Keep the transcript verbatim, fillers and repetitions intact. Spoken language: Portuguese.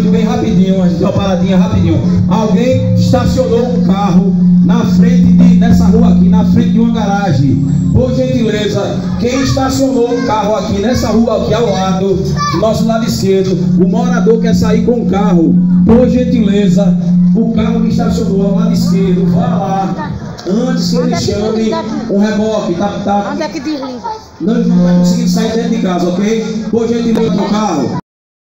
bem rapidinho, a gente deu uma paradinha rapidinho. Alguém estacionou um carro na frente de, nessa rua aqui, na frente de uma garagem. Por gentileza, quem estacionou um carro aqui nessa rua aqui ao lado, do nosso lado esquerdo, o morador quer sair com o carro. Por gentileza, o carro que estacionou ao lado esquerdo, vá lá. Antes que ele chame um reboque, tá, tá? Onde é que desliga? Não, não vai conseguir sair dentro de casa, ok? Por gentileza, do carro.